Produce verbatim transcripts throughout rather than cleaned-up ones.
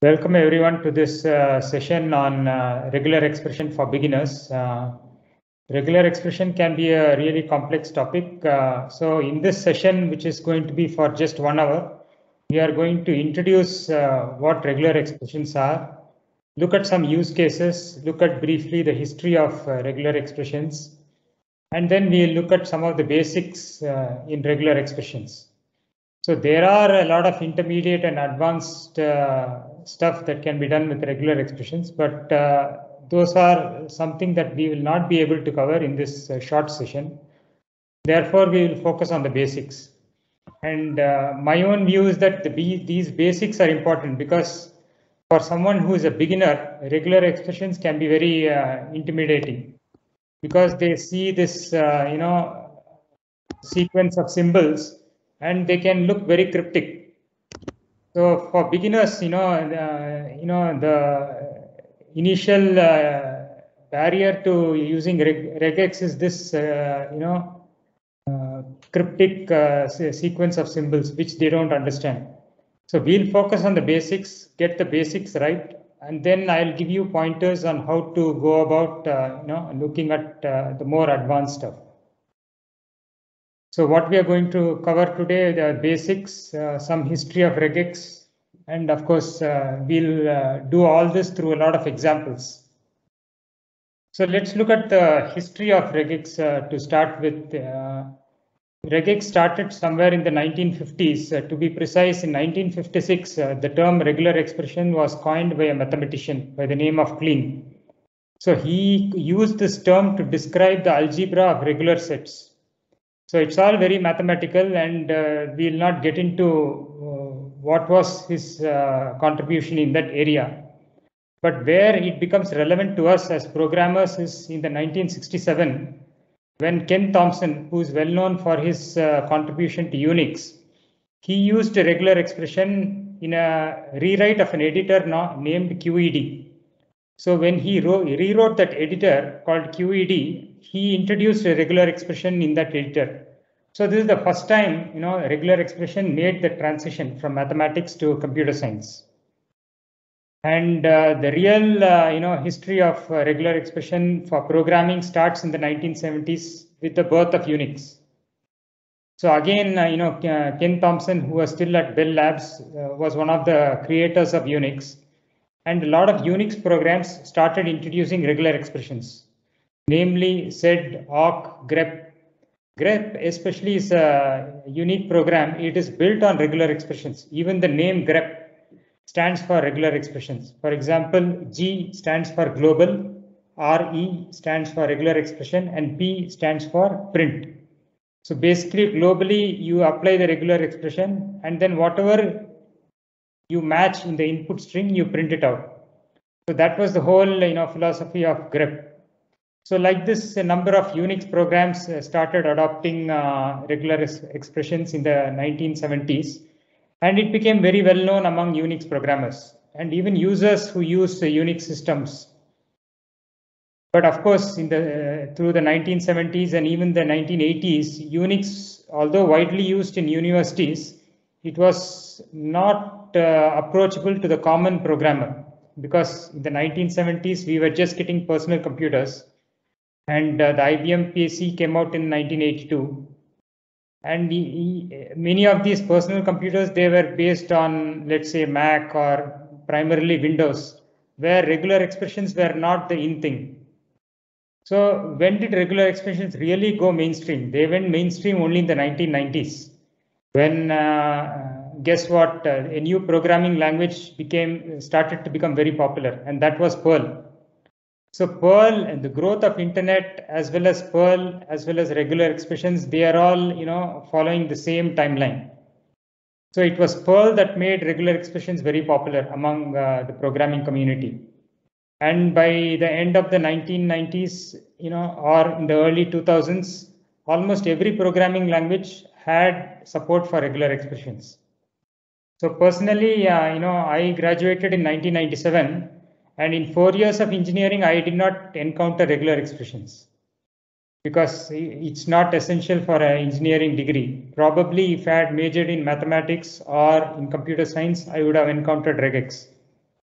Welcome everyone to this uh, session on uh, regular expression for beginners. Uh, regular expression can be a really complex topic. Uh, so in this session, which is going to be for just one hour, we are going to introduce uh, what regular expressions are, look at some use cases, look at briefly the history of uh, regular expressions, and then we'll look at some of the basics uh, in regular expressions. So there are a lot of intermediate and advanced uh, stuff that can be done with regular expressions, but uh, those are something that we will not be able to cover in this uh, short session. Therefore, we will focus on the basics. And uh, my own view is that the, these basics are important because for someone who is a beginner, regular expressions can be very uh, intimidating because they see this, uh, you know, sequence of symbols and they can look very cryptic. So for beginners, you know, uh, you know, the initial uh, barrier to using reg regex is this, uh, you know, uh, cryptic uh, sequence of symbols which they don't understand. So we'll focus on the basics, get the basics right, and then I'll give you pointers on how to go about, uh, you know, looking at uh, the more advanced stuff. So what we are going to cover today, the basics, uh, some history of regex, and of course, uh, we'll uh, do all this through a lot of examples. So let's look at the history of regex uh, to start with. Uh, regex started somewhere in the nineteen fifties. Uh, to be precise, in nineteen fifty-six, uh, the term regular expression was coined by a mathematician by the name of Kleene. So he used this term to describe the algebra of regular sets. So it's all very mathematical, and uh, we'll not get into uh, what was his uh, contribution in that area. But where it becomes relevant to us as programmers is in the nineteen sixty-seven, when Ken Thompson, who is well known for his uh, contribution to Unix, he used a regular expression in a rewrite of an editor named Q E D. So when he wrote, rewrote that editor called Q E D, he introduced a regular expression in that editor. So this is the first time, you know, a regular expression made the transition from mathematics to computer science. And uh, the real, uh, you know, history of uh, regular expression for programming starts in the nineteen seventies with the birth of Unix. So again, uh, you know, Ken Thompson, who was still at Bell Labs, uh, was one of the creators of Unix. And a lot of Unix programs started introducing regular expressions, namely sed, awk, grep. Grep especially is a unique program. It is built on regular expressions. Even the name grep stands for regular expressions. For example, G stands for global, R E stands for regular expression, and P stands for print. So basically, globally, you apply the regular expression, and then whatever you match in the input string, you print it out. So that was the whole, you know, philosophy of grep. So like this, a number of Unix programs started adopting uh, regular expressions in the nineteen seventies, and it became very well known among Unix programmers and even users who use uh, Unix systems. But of course, in the uh, through the nineteen seventies and even the nineteen eighties, Unix, although widely used in universities, it was not uh, approachable to the common programmer, because in the nineteen seventies, we were just getting personal computers, and uh, the I B M P C came out in nineteen eighty-two. And he, he, many of these personal computers, they were based on, let's say, Mac or primarily Windows, where regular expressions were not the in thing. So when did regular expressions really go mainstream? They went mainstream only in the nineteen nineties, when uh, guess what, uh, a new programming language became started to become very popular, and that was Perl. So Perl and the growth of internet, as well as Perl, as well as regular expressions, they are all, you know, following the same timeline. So it was Perl that made regular expressions very popular among uh, the programming community. And by the end of the nineteen nineties, you know, or in the early two thousands, almost every programming language had support for regular expressions. So personally, uh, you know, I graduated in nineteen ninety-seven, and in four years of engineering, I did not encounter regular expressions because it's not essential for an engineering degree. Probably if I had majored in mathematics or in computer science, I would have encountered regex.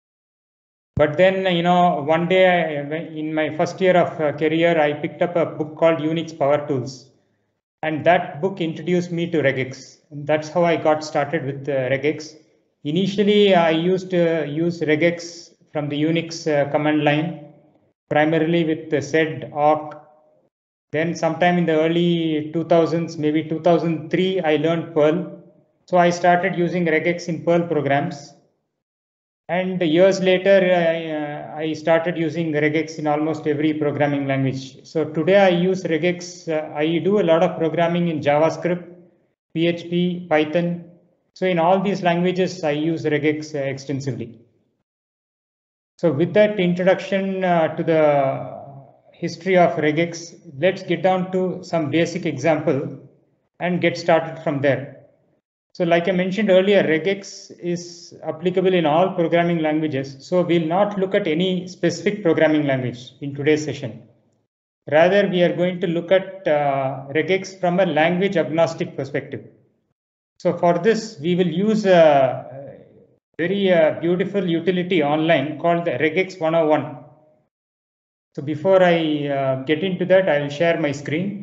But then, you know, one day I, in my first year of uh, career, I picked up a book called Unix Power Tools. And that book introduced me to regex. And that's how I got started with uh, regex. Initially, I used to use regex from the Unix uh, command line, primarily with the sed, awk. Then sometime in the early two thousands, maybe two thousand three, I learned Perl. So I started using regex in Perl programs. And years later, I, uh, I started using regex in almost every programming language. So today I use regex. Uh, I do a lot of programming in JavaScript, P H P, Python. So in all these languages, I use regex uh, extensively. So with that introduction uh, to the history of regex, let's get down to some basic example and get started from there. So like I mentioned earlier, regex is applicable in all programming languages. So we'll not look at any specific programming language in today's session. Rather, we are going to look at uh, regex from a language agnostic perspective. So for this, we will use a very uh, beautiful utility online called the regex one oh one. So before I uh, get into that, I will share my screen.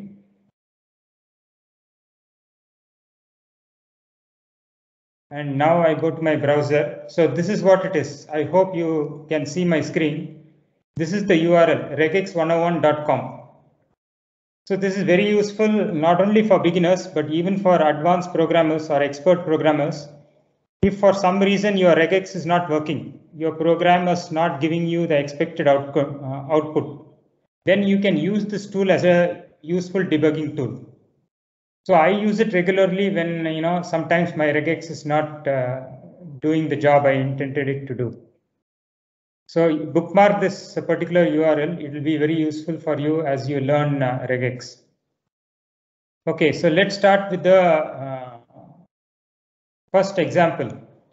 And now I go to my browser. So this is what it is. I hope you can see my screen. This is the U R L, regex one oh one dot com. So this is very useful, not only for beginners, but even for advanced programmers or expert programmers. If for some reason your regex is not working, your program is not giving you the expected outcome, uh, output, then you can use this tool as a useful debugging tool. So I use it regularly when, you know, sometimes my regex is not uh, doing the job I intended it to do. So bookmark this particular U R L. It will be very useful for you as you learn uh, regex. Okay, so let's start with the uh, first example.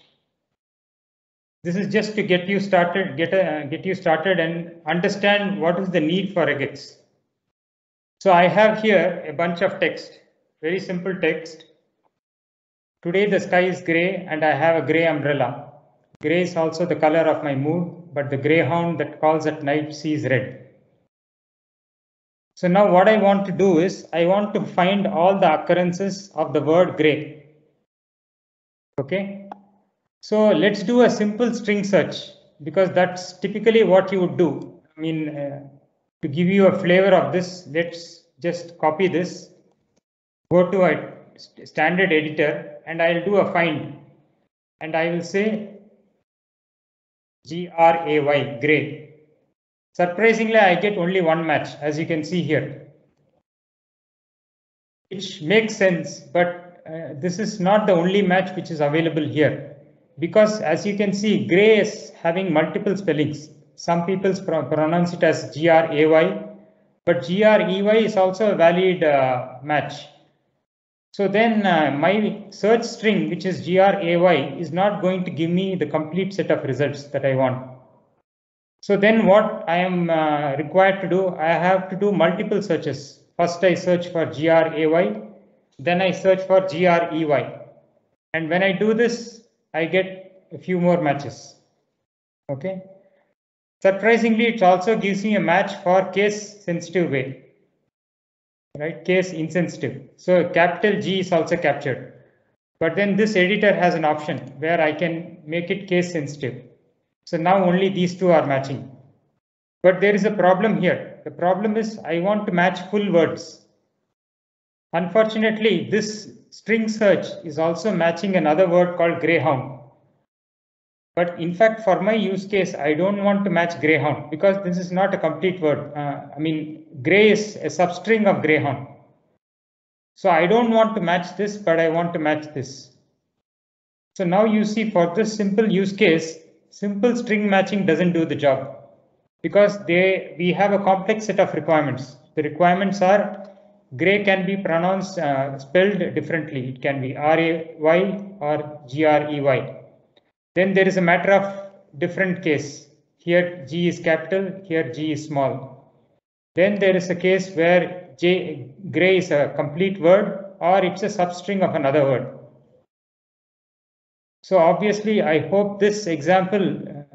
This is just to get you started, get a, get you started and understand what is the need for regex. So I have here a bunch of text. Very simple text. Today the sky is gray and I have a gray umbrella. Gray is also the color of my mood, but the greyhound that calls at night sees red. So now what I want to do is I want to find all the occurrences of the word gray. Okay. So let's do a simple string search because that's typically what you would do. I mean, uh, to give you a flavor of this, let's just copy this. Go to a standard editor and I'll do a find and I will say G R A Y, gray. Surprisingly, I get only one match, as you can see here, which makes sense, but uh, this is not the only match which is available here because as you can see, gray is having multiple spellings. Some people pro pronounce it as G R A Y, but G R E Y is also a valid uh, match. So then uh, my search string, which is G R A Y, is not going to give me the complete set of results that I want. So then what I am uh, required to do, I have to do multiple searches. First I search for G R A Y, then I search for G R E Y. And when I do this, I get a few more matches. Okay. Surprisingly, it also gives me a match for case sensitive way. Right, case insensitive. So capital G is also captured. But then this editor has an option where I can make it case sensitive. So now only these two are matching. But there is a problem here. The problem is I want to match full words. Unfortunately, this string search is also matching another word called greyhound. But in fact, for my use case, I don't want to match greyhound because this is not a complete word. Uh, I mean, gray is a substring of greyhound. So I don't want to match this, but I want to match this. So now you see for this simple use case, simple string matching doesn't do the job because they we have a complex set of requirements. The requirements are gray can be pronounced, uh, spelled differently. It can be R A Y or G R E Y. Then there is a matter of different case. Here G is capital, here G is small. Then there is a case where J, gray is a complete word or it's a substring of another word. So obviously, I hope this example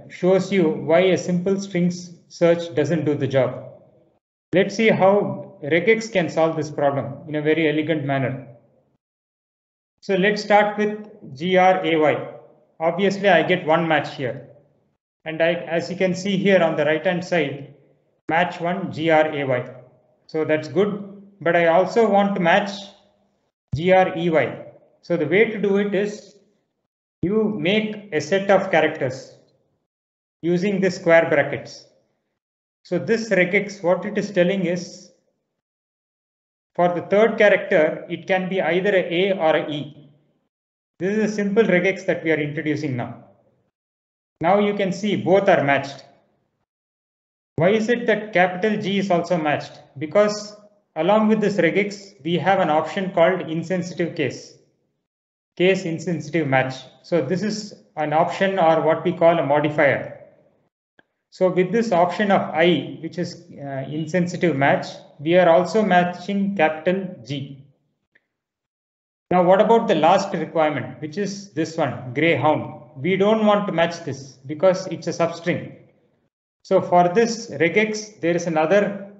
shows you why a simple strings search doesn't do the job. Let's see how regex can solve this problem in a very elegant manner. So let's start with gray. Obviously, I get one match here. And I, as you can see here on the right hand side, match one gray. So that's good. But I also want to match grey. So the way to do it is you make a set of characters using the square brackets. So this regex, what it is telling is, for the third character, it can be either a A or a E. This is a simple regex that we are introducing now. Now you can see both are matched. Why is it that capital G is also matched? Because along with this regex, we have an option called insensitive case. Case insensitive match. So this is an option, or what we call a modifier. So with this option of I, which is uh, insensitive match, we are also matching capital G. Now what about the last requirement, which is this one, greyhound? We don't want to match this because it's a substring. So for this regex, there is another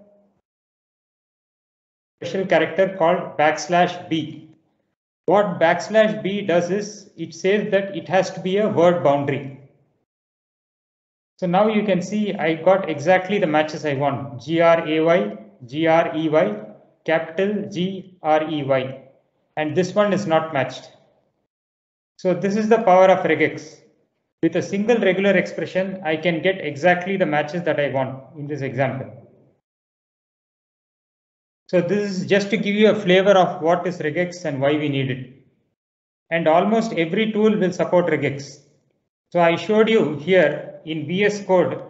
special character called backslash B. What backslash B does is, it says that it has to be a word boundary. So now you can see I got exactly the matches I want. gray, grey, capital G R E Y. And this one is not matched. So this is the power of regex. With a single regular expression, I can get exactly the matches that I want in this example. So this is just to give you a flavor of what is regex and why we need it. And almost every tool will support regex. So I showed you here in V S Code,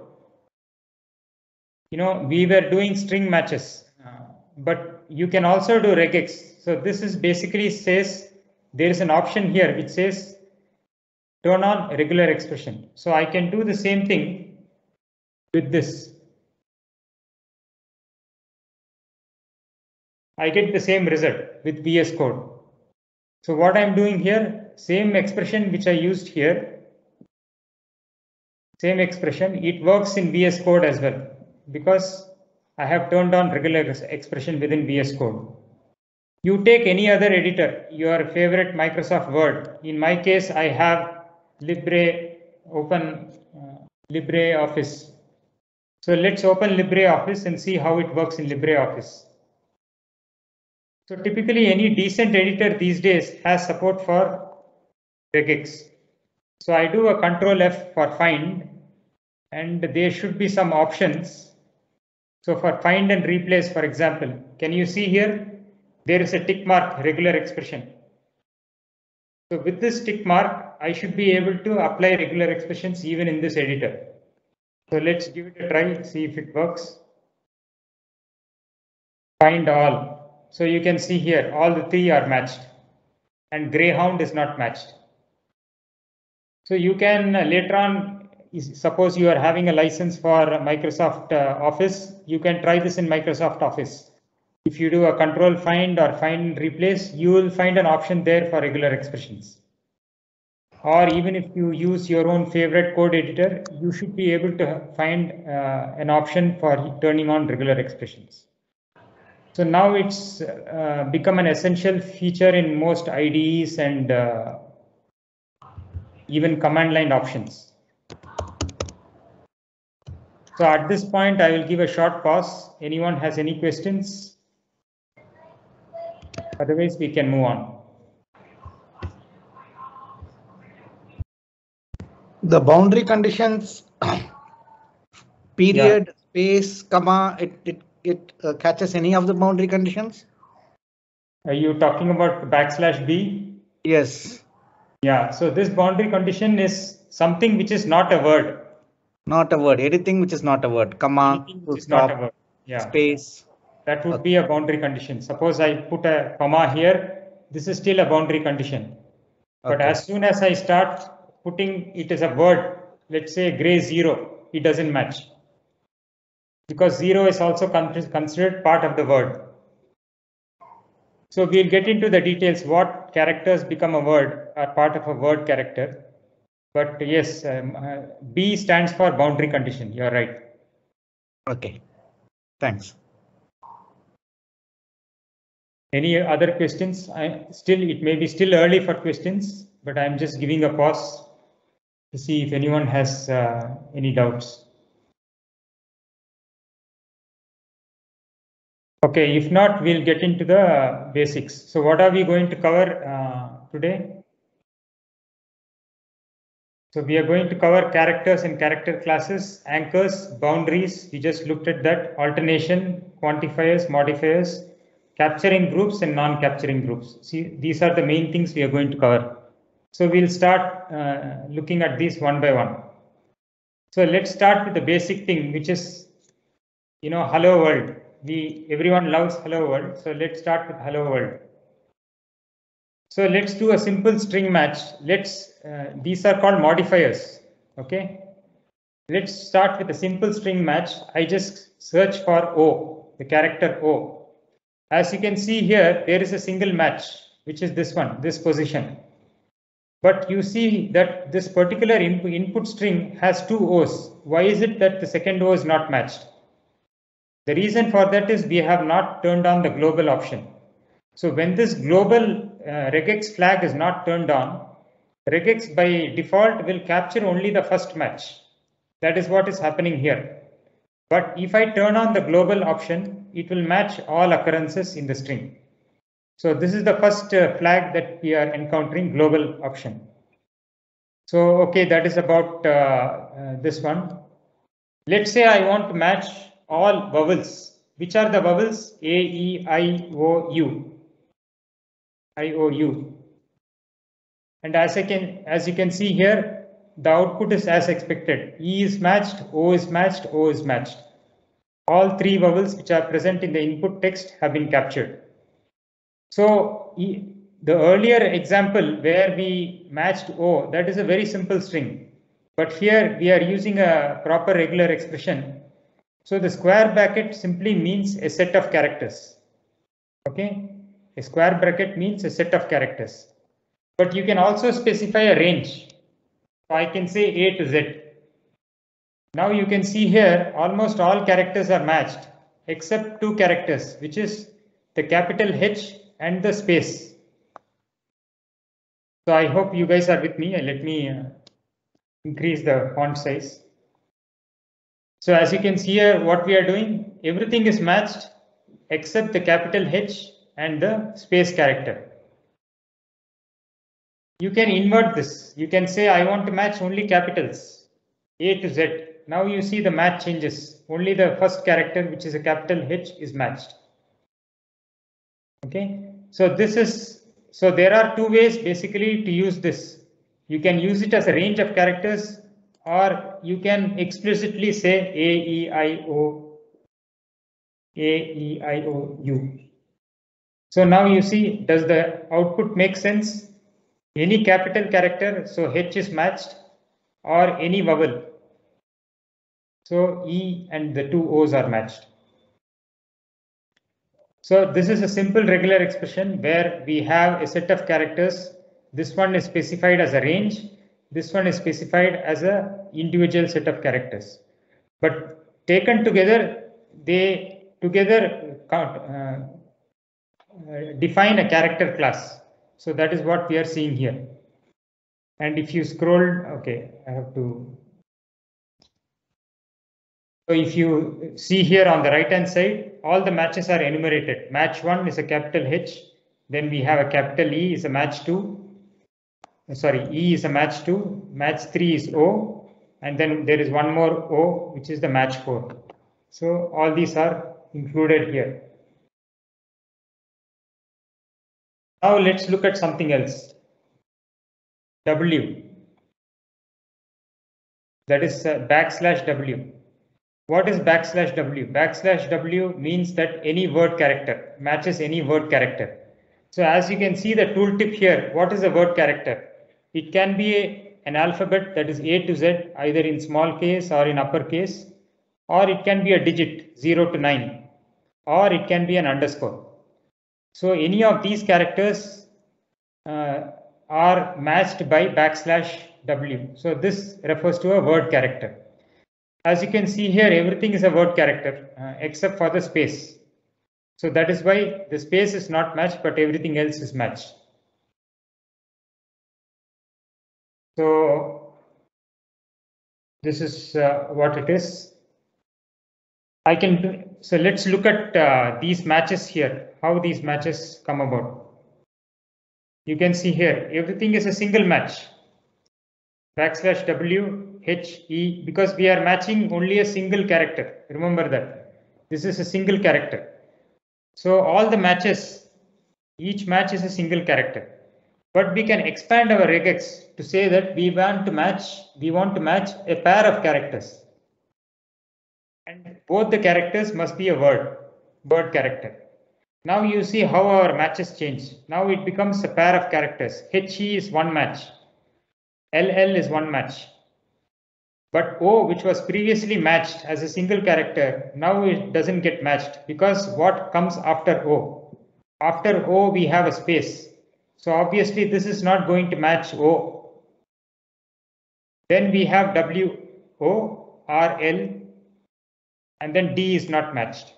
you know, we were doing string matches, uh, but you can also do regex. So this is basically says there is an option here which says turn on regular expression. So I can do the same thing with this. I get the same result with V S Code. So what I'm doing here, same expression which I used here, same expression, it works in V S Code as well, because I have turned on regular expression within V S Code. You take any other editor, your favorite Microsoft Word. In my case, I have Libre, open uh, LibreOffice. So let's open LibreOffice and see how it works in LibreOffice. So typically any decent editor these days has support for regex. So I do a control F for find, and there should be some options. So for find and replace, for example, can you see here? There is a tick mark regular expression. So with this tick mark, I should be able to apply regular expressions even in this editor. So let's give it a try, see if it works. Find all. So you can see here, all the three are matched and greyhound is not matched. So you can uh, later on, suppose you are having a license for Microsoft uh, Office, you can try this in Microsoft Office. If you do a control find or find replace, you will find an option there for regular expressions. Or even if you use your own favorite code editor, you should be able to find uh, an option for turning on regular expressions. So now it's uh, become an essential feature in most I D Es and uh, even command line options. So at this point, I will give a short pause. Anyone has any questions? Otherwise, we can move on. The boundary conditions, period, yeah. space, comma, it, it, it uh, catches any of the boundary conditions? Are you talking about backslash B? Yes. Yeah, so this boundary condition is something which is not a word. Not a word, anything which is not a word, comma, which is not a word. Yeah. Space. That would okay. be a boundary condition. Suppose I put a comma here, this is still a boundary condition. But okay. as soon as I start putting it as a word, let's say gray zero, it doesn't match. Because zero is also considered part of the word. So we'll get into the details what characters become a word or part of a word character. But yes, um, uh, B stands for boundary condition. You're right. Okay, thanks. Any other questions? I still, it may be still early for questions, but I'm just giving a pause to see if anyone has uh, any doubts. Okay, if not, we'll get into the basics. So what are we going to cover uh, today? So we are going to cover characters and character classes, anchors, boundaries. We just looked at that, alternation, quantifiers, modifiers, capturing groups and non-capturing groups. See, these are the main things we are going to cover. So we'll start uh, looking at these one by one. So let's start with the basic thing, which is, you know, hello world. We, everyone loves hello world. So let's start with hello world. So let's do a simple string match. Let's, uh, these are called modifiers. Okay. Let's start with a simple string match. I just search for O, the character O. As you can see here, there is a single match, which is this one, this position. But you see that this particular input, input string has two O's. Why is it that the second O is not matched? The reason for that is we have not turned on the global option. So when this global uh, regex flag is not turned on, regex by default will capture only the first match. That is what is happening here. But if I turn on the global option, it will match all occurrences in the string. So this is the first uh, flag that we are encountering, global option. So, okay, that is about uh, uh, this one. Let's say I want to match all vowels. Which are the vowels? A, E, I, O, U. I, O, U. And as I can, as you can see here, the output is as expected. E is matched, O is matched, O is matched. All three vowels which are present in the input text have been captured. So the earlier example where we matched O, that is a very simple string. But here we are using a proper regular expression. So the square bracket simply means a set of characters. Okay, a square bracket means a set of characters. But you can also specify a range. So I can say A to Z. Now you can see here almost all characters are matched except two characters, which is the capital H and the space. So I hope you guys are with me, and let me uh, increase the font size. So as you can see here, what we are doing, everything is matched except the capital H and the space character. You can invert this. You can say I want to match only capitals, A to Z. Now you see the match changes. Only the first character, which is a capital H, is matched. Okay, so this is, so there are two ways basically to use this. You can use it as a range of characters, or you can explicitly say A, E, I, O, A, E, I, O, U. So now you see, does the output make sense? Any capital character, so H is matched, or any vowel. So E and the two O's are matched. So this is a simple regular expression where we have a set of characters. This one is specified as a range. This one is specified as a individual set of characters. But taken together, they together count, uh, uh, define a character class. So that is what we are seeing here. And if you scroll, okay, I have to. So if you see here on the right hand side, all the matches are enumerated. Match one is a capital H. Then we have a capital E is a match two. Sorry, E is a match two. Match three is O. And then there is one more O, which is the match four. So all these are included here. Now let's look at something else. W. That is uh, backslash W. What is backslash W? Backslash W means that any word character matches any word character. So as you can see the tooltip here, what is a word character? It can be a, an alphabet that is A to Z, either in small case or in uppercase, or it can be a digit zero to nine, or it can be an underscore. So any of these characters uh, are matched by backslash W. So this refers to a word character. As you can see here, everything is a word character uh, except for the space. So that is why the space is not matched, but everything else is matched. So this is uh, what it is. I can do, so let's look at uh, these matches here, how these matches come about. You can see here, everything is a single match. Backslash W, H, E, because we are matching only a single character. Remember that. This is a single character. So all the matches, each match is a single character. But we can expand our regex to say that we want to match, we want to match a pair of characters. And both the characters must be a word, word character. Now you see how our matches change. Now it becomes a pair of characters. H E is one match. L L is one match. But O, which was previously matched as a single character, now it doesn't get matched because what comes after O? After O, we have a space. So obviously this is not going to match O. Then we have W, O, R, L, and then D is not matched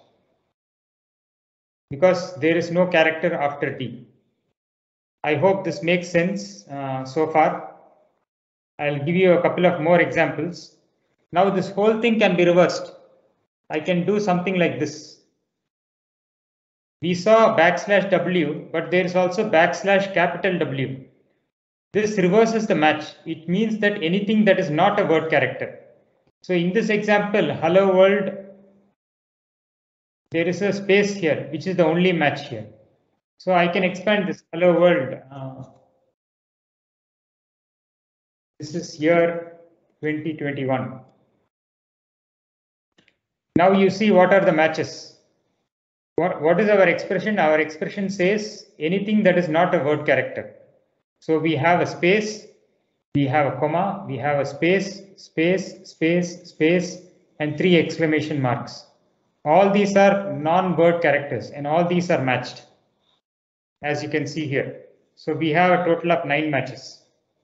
because there is no character after D. I hope this makes sense uh, so far. I'll give you a couple of more examples. Now this whole thing can be reversed. I can do something like this. We saw backslash W, but there is also backslash capital W. This reverses the match. It means that anything that is not a word character. So in this example, hello world, there is a space here, which is the only match here. So I can expand this hello world. Uh, this is year twenty twenty-one. Now you see what are the matches. What, what is our expression? Our expression says anything that is not a word character. So we have a space, we have a comma, we have a space, space, space, space, and three exclamation marks. All these are non-word characters and all these are matched, as you can see here. So we have a total of nine matches.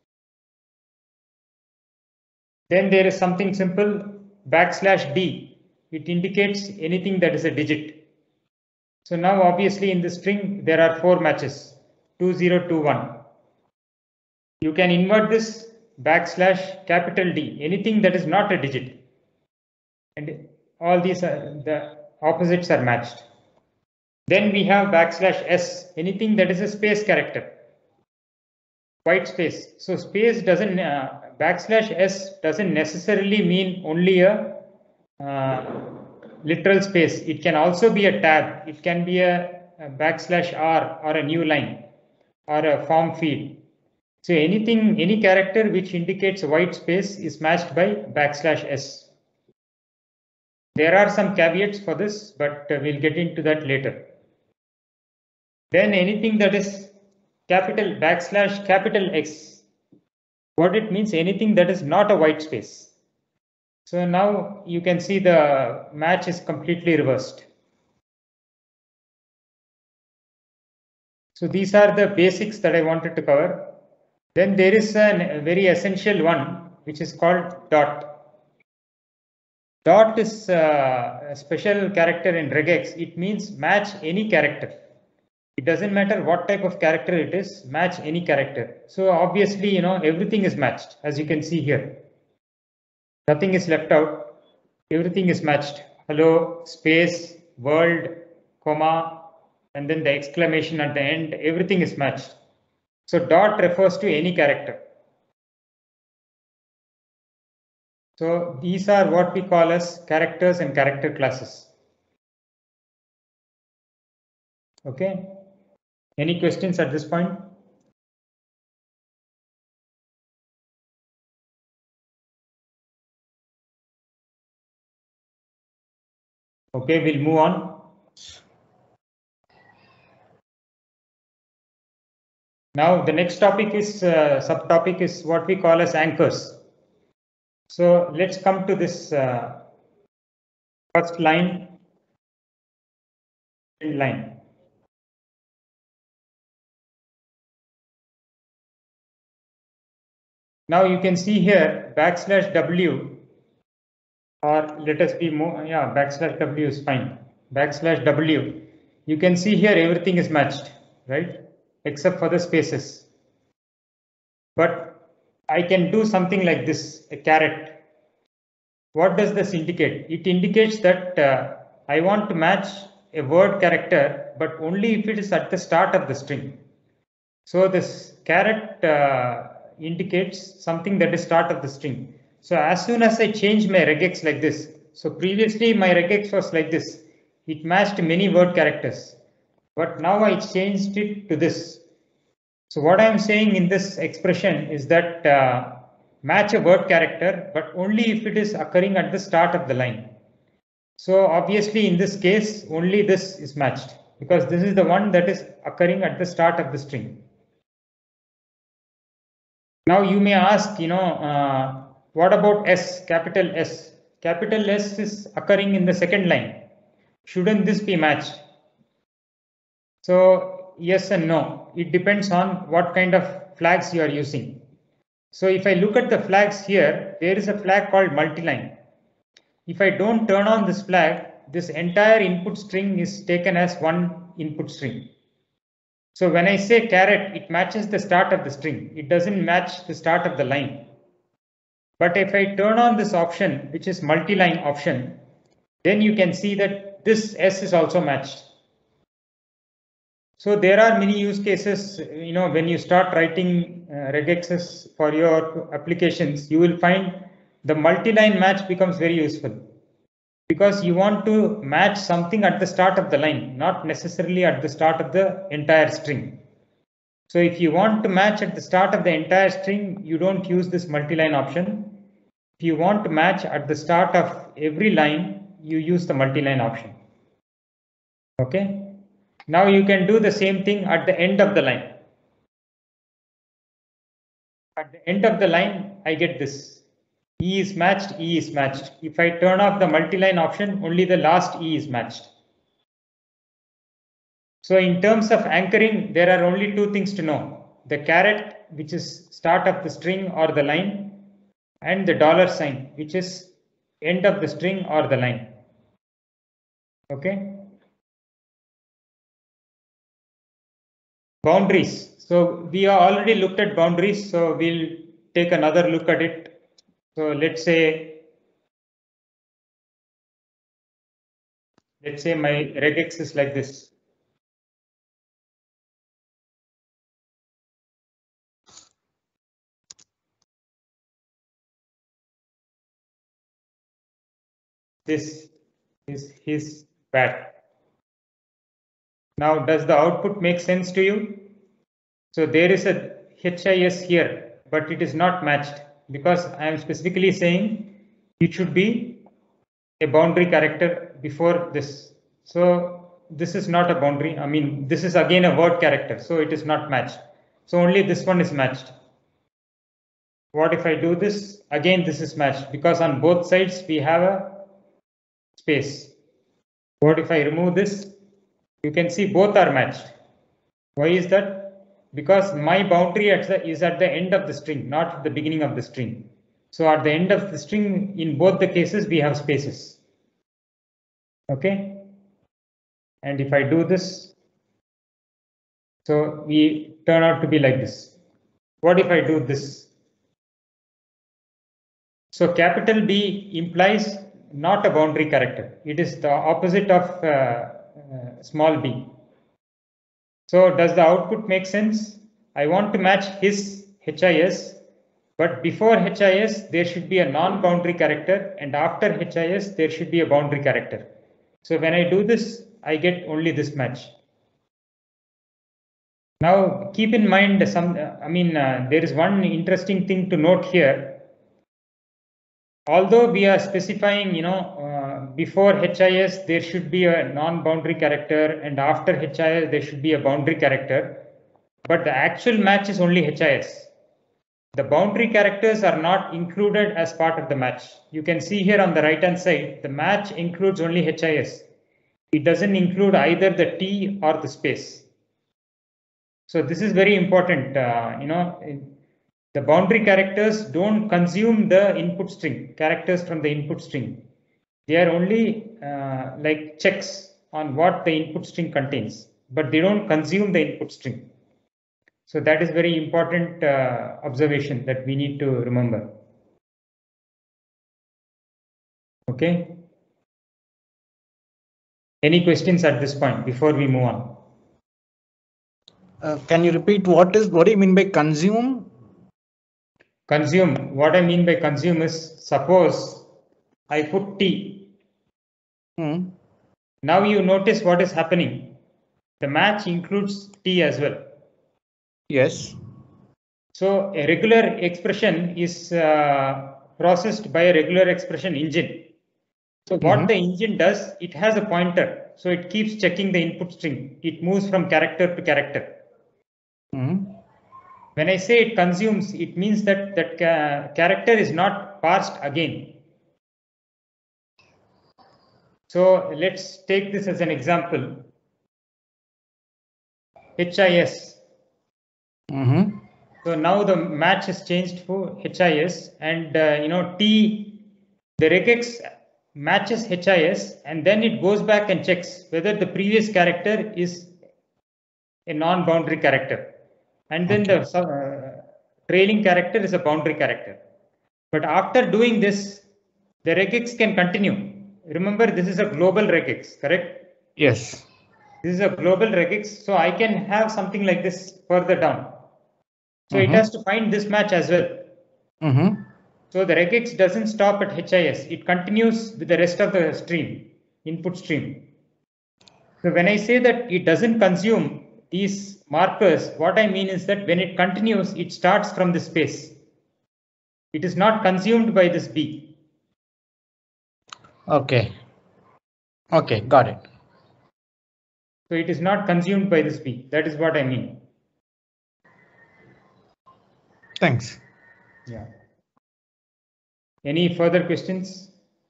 Then there is something simple, backslash D. It indicates anything that is a digit. So now obviously in the string there are four matches, two zero two one. You can invert this backslash capital D, anything that is not a digit. And all these are, the opposites are matched. Then we have backslash S, anything that is a space character. White space. So space doesn't, uh, backslash S doesn't necessarily mean only a uh, literal space. It can also be a tab. It can be a, a backslash R or a new line or a form field. So anything, any character which indicates a white space is matched by backslash S. There are some caveats for this, but uh, we'll get into that later. Then anything that is capital backslash capital X, what it means, anything that is not a white space. So now you can see the match is completely reversed. So these are the basics that I wanted to cover. Then there is a very essential one, which is called dot. Dot is a special character in regex. It means match any character. It doesn't matter what type of character it is, match any character. So obviously, you know, everything is matched, as you can see here. Nothing is left out. Everything is matched. Hello, space, world, comma, and then the exclamation at the end. Everything is matched. So dot refers to any character. So these are what we call as characters and character classes. Okay. Any questions at this point? Okay, we'll move on. Now the next topic is uh, subtopic is what we call as anchors. So let's come to this uh, first line, line. Now you can see here backslash W, or let us be more, yeah, backslash W is fine. Backslash W, you can see here everything is matched, right? Except for the spaces. But I can do something like this, a caret. What does this indicate? It indicates that uh, I want to match a word character, but only if it is at the start of the string. So this caret uh, indicates something that is start of the string. So as soon as I change my regex like this, so previously my regex was like this, it matched many word characters, but now I changed it to this. So what I am saying in this expression is that uh, match a word character, but only if it is occurring at the start of the line. So obviously in this case, only this is matched because this is the one that is occurring at the start of the string. Now you may ask, you know, uh, what about S, capital S? Capital S is occurring in the second line. Shouldn't this be matched? So yes and no. It depends on what kind of flags you are using. So if I look at the flags here, there is a flag called multiline. If I don't turn on this flag, this entire input string is taken as one input string. So when I say caret, it matches the start of the string. It doesn't match the start of the line. But if I turn on this option, which is multi-line option, then you can see that this S is also matched. So there are many use cases, you know, when you start writing uh, regexes for your applications, you will find the multi-line match becomes very useful because you want to match something at the start of the line, not necessarily at the start of the entire string. So if you want to match at the start of the entire string, you don't use this multi-line option. If you want to match at the start of every line, you use the multi-line option. Okay. Now you can do the same thing at the end of the line. At the end of the line, I get this. E is matched, E is matched. If I turn off the multi-line option, only the last E is matched. So in terms of anchoring, there are only two things to know. The caret, which is start of the string or the line, and the dollar sign, which is end of the string or the line. Okay. Boundaries. So we have already looked at boundaries. So we'll take another look at it. So let's say, let's say my regex is like this. This is his bat. Now, does the output make sense to you? So there is a H I S here, but it is not matched because I am specifically saying it should be a boundary character before this. So this is not a boundary. I mean, this is again a word character, so it is not matched. So only this one is matched. What if I do this? Again, this is matched because on both sides we have a space. What if I remove this? You can see both are matched. Why is that? Because my boundary at the, is at the end of the string, not at the beginning of the string. So at the end of the string, in both the cases, we have spaces. Okay. And if I do this, so we turn out to be like this. What if I do this? So capital B implies not a boundary character. It is the opposite of uh, uh, small b. So does the output make sense? I want to match his H I S, but before H I S, there should be a non-boundary character, and after H I S, there should be a boundary character. So when I do this, I get only this match. Now keep in mind some, I mean, uh, there is one interesting thing to note here. Although we are specifying, you know, uh, before H I S, there should be a non-boundary character, and after H I S, there should be a boundary character. But the actual match is only H I S. The boundary characters are not included as part of the match. You can see here on the right-hand side, the match includes only H I S. It doesn't include either the T or the space. So this is very important, uh, you know. the boundary characters don't consume the input string, characters from the input string. They are only uh, like checks on what the input string contains, but they don't consume the input string. So that is very important uh, observation that we need to remember. Okay. Any questions at this point before we move on? Uh, can you repeat what is what do you mean by consume? Consume. What I mean by consume is, suppose I put T. Hmm. Now you notice what is happening. The match includes T as well. Yes. So a regular expression is uh, processed by a regular expression engine. So what mm-hmm. the engine does, it has a pointer. So it keeps checking the input string. It moves from character to character. Mm-hmm. When I say it consumes, it means that that ca character is not parsed again. So let's take this as an example. H I S. Mm-hmm. So now the match has changed for H I S, and uh, you know T, the regex matches H I S, and then it goes back and checks whether the previous character is a non-boundary character, and then okay. the uh, trailing character is a boundary character. But after doing this, the regex can continue. Remember, this is a global regex, correct? Yes. This is a global regex, so I can have something like this further down. So mm-hmm. it has to find this match as well. Mm-hmm. So the regex doesn't stop at H I S. It continues with the rest of the stream, input stream. So when I say that it doesn't consume these markers, what I mean is that when it continues, it starts from this space. It is not consumed by this B. Okay. Okay, got it. So it is not consumed by this B. That is what I mean. Thanks. Yeah. Any further questions?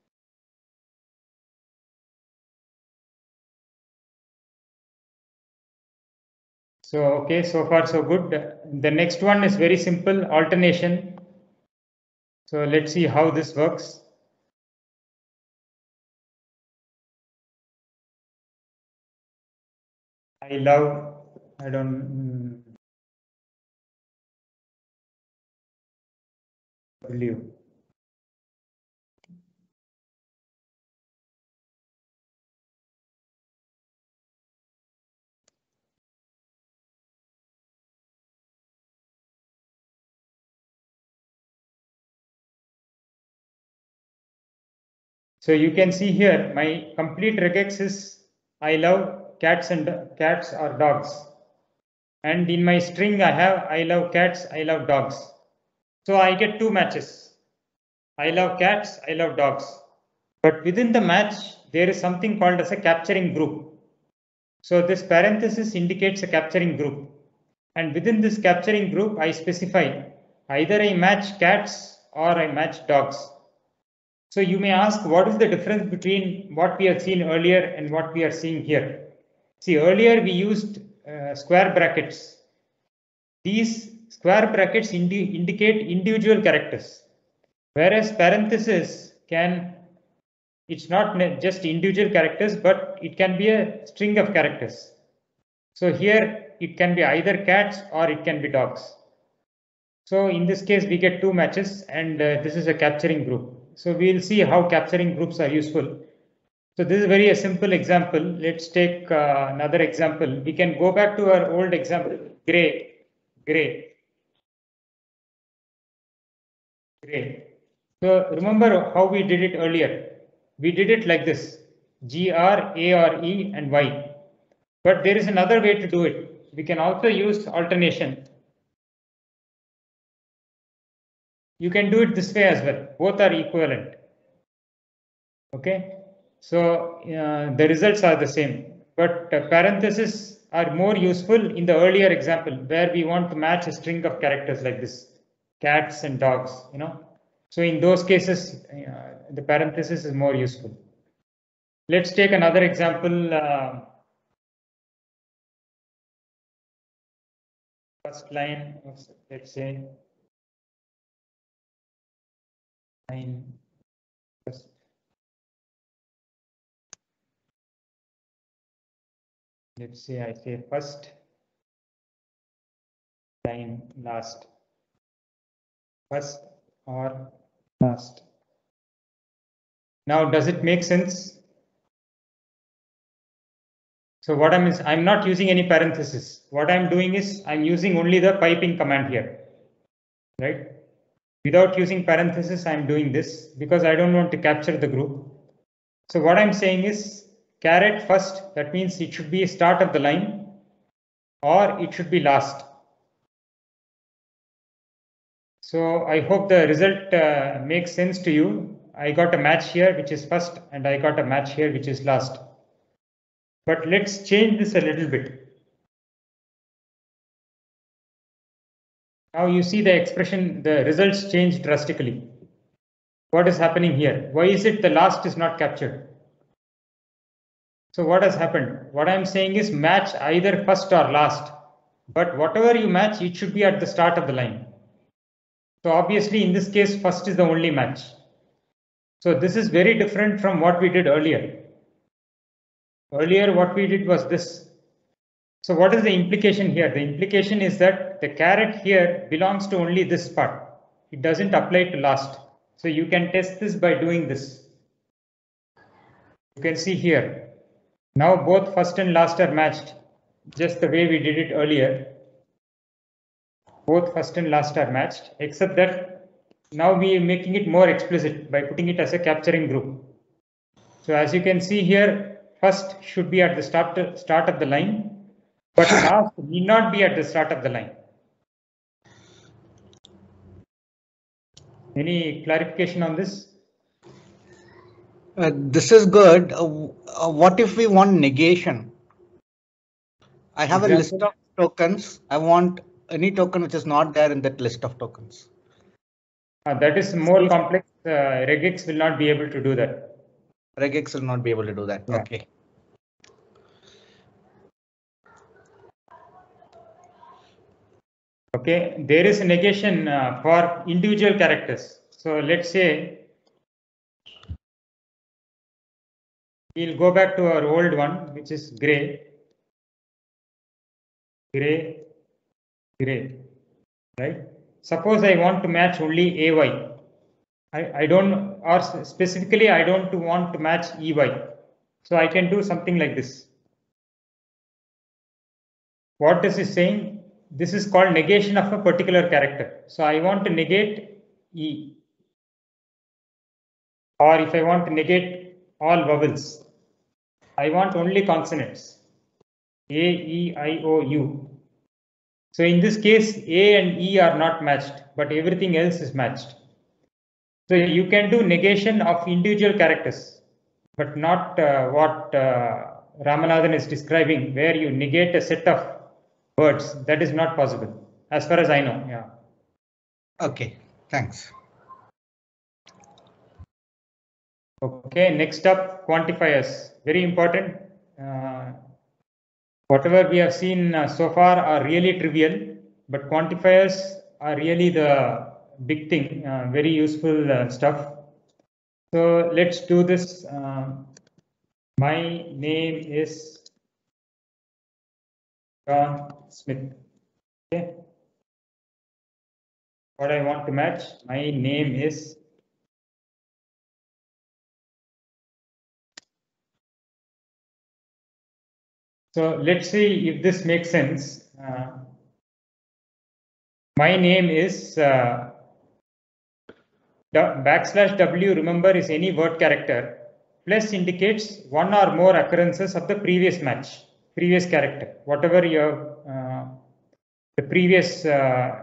So, okay, so far so good. The next one is very simple, alternation. So let's see how this works. I love, I don't believe. So you can see here, my complete regex is I love cats and cats or dogs. And in my string, I have I love cats, I love dogs. So I get two matches. I love cats, I love dogs. But within the match, there is something called as a capturing group. So this parenthesis indicates a capturing group. And within this capturing group, I specify either I match cats or I match dogs. So you may ask, what is the difference between what we have seen earlier and what we are seeing here? See, earlier we used uh, square brackets. These square brackets indi indicate individual characters, whereas parenthesis can, it's not just individual characters, but it can be a string of characters. So here it can be either cats or it can be dogs. So in this case, we get two matches, and uh, this is a capturing group. So we'll see how capturing groups are useful. So this is very a simple example. Let's take uh, another example. We can go back to our old example, gray, gray, gray. So remember how we did it earlier. We did it like this, G R, A R E and Y. But there is another way to do it. We can also use alternation. You can do it this way as well. Both are equivalent. Okay. So uh, the results are the same, but uh, parentheses are more useful in the earlier example where we want to match a string of characters like this, cats and dogs, you know. So in those cases, uh, the parenthesis is more useful. Let's take another example. Uh, first line, let's say line first. Let's say I say first, line last, first or last. Now, does it make sense? So what I'm is I'm not using any parenthesis. What I'm doing is I'm using only the piping command here, right? Without using parenthesis, I'm doing this because I don't want to capture the group. So what I'm saying is caret first, that means it should be start of the line or it should be last. So I hope the result uh, makes sense to you. I got a match here which is first and I got a match here which is last. But let's change this a little bit. Now you see the expression, the results change drastically. What is happening here? Why is it the last is not captured? So what has happened? What I'm saying is match either first or last, but whatever you match, it should be at the start of the line. So obviously in this case, first is the only match. So this is very different from what we did earlier. Earlier what we did was this. So what is the implication here? The implication is that the caret here belongs to only this part. It doesn't apply to last. So you can test this by doing this. You can see here. Now both first and last are matched, just the way we did it earlier. Both first and last are matched, except that now we are making it more explicit by putting it as a capturing group. So as you can see here, first should be at the start, start of the line, but last need not be at the start of the line. Any clarification on this? Uh, this is good. Uh, uh, what if we want negation? I have Example? a list of tokens. I want any token which is not there in that list of tokens. Uh, that is more complex. Uh, regex will not be able to do that. Regex will not be able to do that. Yeah. Okay. Okay, there is a negation uh, for individual characters. So let's say we'll go back to our old one, which is gray, gray, gray, right? Suppose I want to match only A Y. I, I don't, or specifically, I don't want to match E Y. So I can do something like this. What this is saying? This is called negation of a particular character. So I want to negate E. Or if I want to negate all vowels, I want only consonants. A, E, I, O, U. So in this case, A and E are not matched, but everything else is matched. So you can do negation of individual characters, but not uh, what uh, Ramanathan is describing, where you negate a set of words. That is not possible, as far as I know. Yeah. Okay, thanks. Okay, next up, quantifiers. Very important. Uh, whatever we have seen uh, so far are really trivial, but quantifiers are really the big thing, uh, very useful uh, stuff. So let's do this. Uh, my name is John Smith. Okay. What I want to match, my name is So let's see if this makes sense. Uh, my name is uh, backslash W, remember, is any word character, plus indicates one or more occurrences of the previous match, previous character, whatever your uh, the previous uh,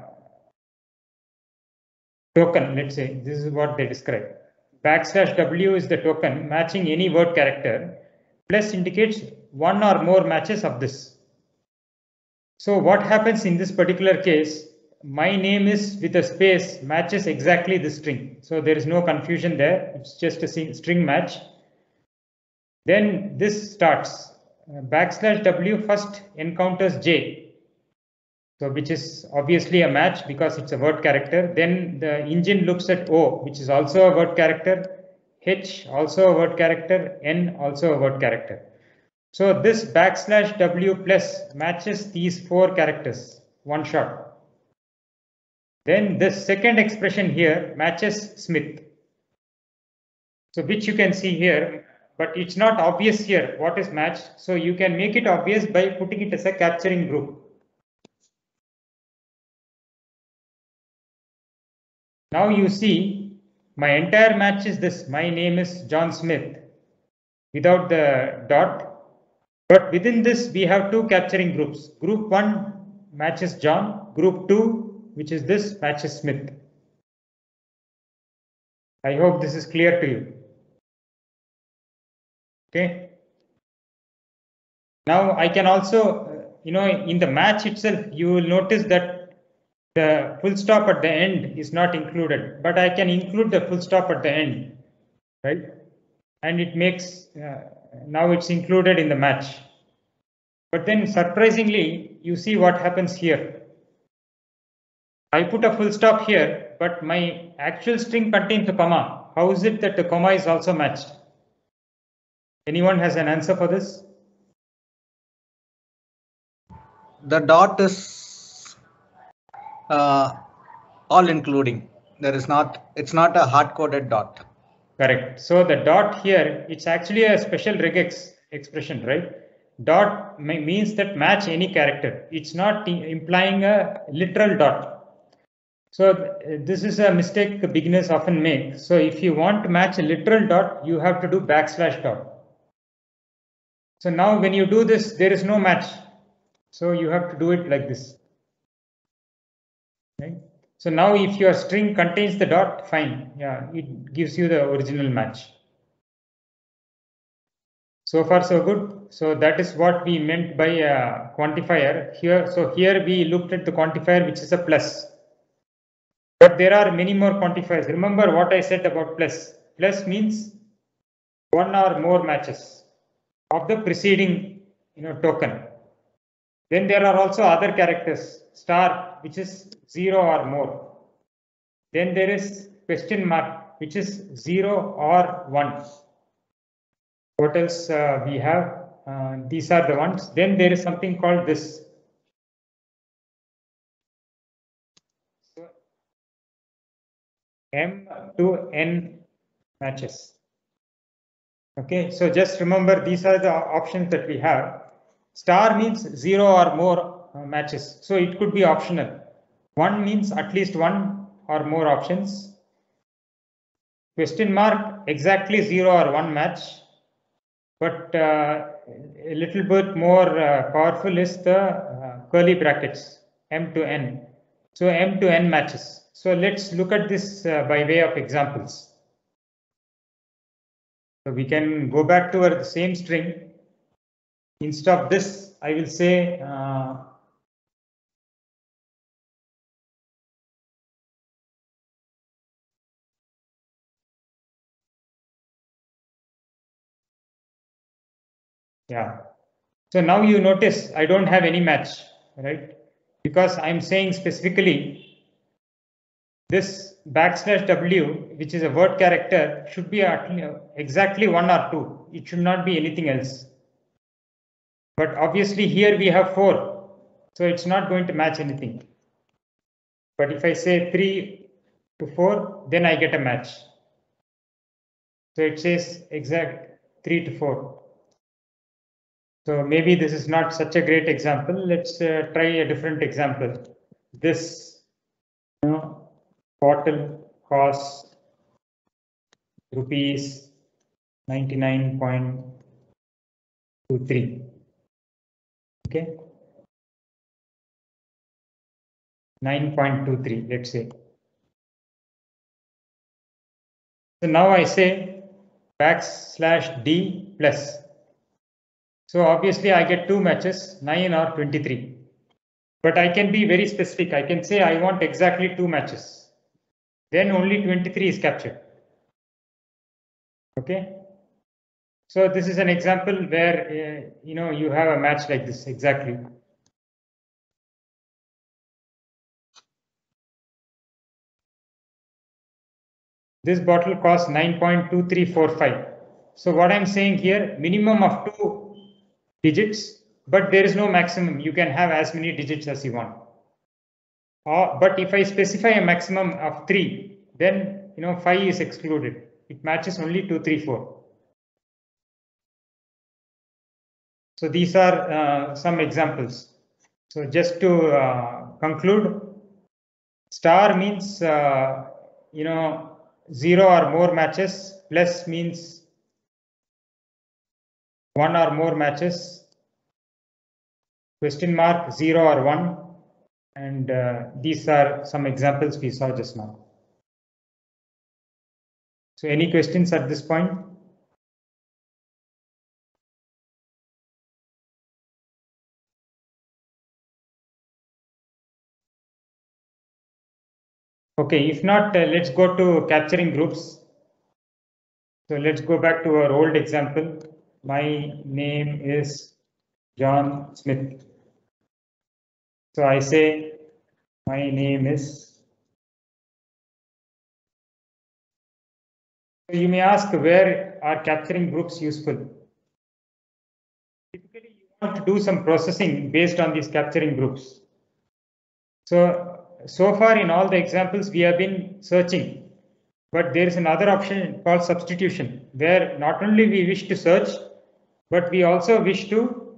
token, let's say, this is what they describe. Backslash W is the token matching any word character, plus indicates one or more matches of this. So what happens in this particular case, my name is with a space matches exactly the string. So there is no confusion there. It's just a string match. Then this starts. Uh, backslash W first encounters J. So which is obviously a match because it's a word character. Then the engine looks at O, which is also a word character, H also a word character, N also a word character. So this backslash W plus matches these four characters, one shot. Then this second expression here matches Smith. So which you can see here, but it's not obvious here what is matched. So you can make it obvious by putting it as a capturing group. Now you see my entire match is this. My name is John Smith without the dot. But within this, we have two capturing groups. Group one matches John. Group two, which is this, matches Smith. I hope this is clear to you. Okay. Now I can also, you know, in the match itself, you will notice that the full stop at the end is not included, but I can include the full stop at the end, right? And it makes, uh, now it's included in the match. But then surprisingly, you see what happens here. I put a full stop here, but my actual string contains a comma. How is it that the comma is also matched? Anyone has an answer for this? The dot is uh, all including. There is not, it's not a hard-coded dot. Correct. So the dot here, it's actually a special regex expression, right? Dot means that match any character. It's not implying a literal dot. So this is a mistake beginners often make. So if you want to match a literal dot, you have to do backslash dot. So now when you do this, there is no match. So you have to do it like this. Right? So now if your string contains the dot, fine. Yeah, it gives you the original match. So far so good. So that is what we meant by a quantifier here. So here we looked at the quantifier, which is a plus. But there are many more quantifiers. Remember what I said about plus. Plus means one or more matches of the preceding, you know, token. Then there are also other characters, star, which is zero or more. Then there is question mark, which is zero or one. What else uh, we have? Uh, these are the ones. Then there is something called this. So, M to N matches. Okay, so just remember these are the options that we have. Star means zero or more uh, matches. So it could be optional. One means at least one or more options. Question mark, exactly zero or one match. But uh, a little bit more uh, powerful is the uh, curly brackets, M to N. So M to N matches. So let's look at this uh, by way of examples. So we can go back to our same string. Instead of this, I will say uh, yeah. So now you notice I don't have any match, right? Because I'm saying specifically this backslash W, which is a word character, should be exactly one or two. It should not be anything else. But obviously here we have four, so it's not going to match anything. But if I say three to four, then I get a match. So it says exact three to four. So maybe this is not such a great example. Let's uh, try a different example. This, you know, bottle costs rupees ninety-nine point two three. Okay, nine point two three, let's say. So now I say backslash D plus. So obviously I get two matches, nine or twenty-three. But I can be very specific. I can say I want exactly two matches. Then only twenty-three is captured. Okay. So this is an example where uh, you know you have a match like this exactly. This bottle costs nine point two three four five. So what I'm saying here, minimum of two digits, but there is no maximum. You can have as many digits as you want. Uh, but if I specify a maximum of three, then you know five is excluded. It matches only two, three, four. So these are uh, some examples. So just to uh, conclude, star means uh, you know zero or more matches, plus means one or more matches, question mark zero or one, and uh, these are some examples we saw just now. So any questions at this point? Okay, if not, uh, let's go to capturing groups. So let's go back to our old example. My name is John Smith. So I say my name is. So you may ask, where are capturing groups useful? Typically, you want to do some processing based on these capturing groups. So, so far in all the examples, we have been searching, but there is another option called substitution, where not only we wish to search, but we also wish to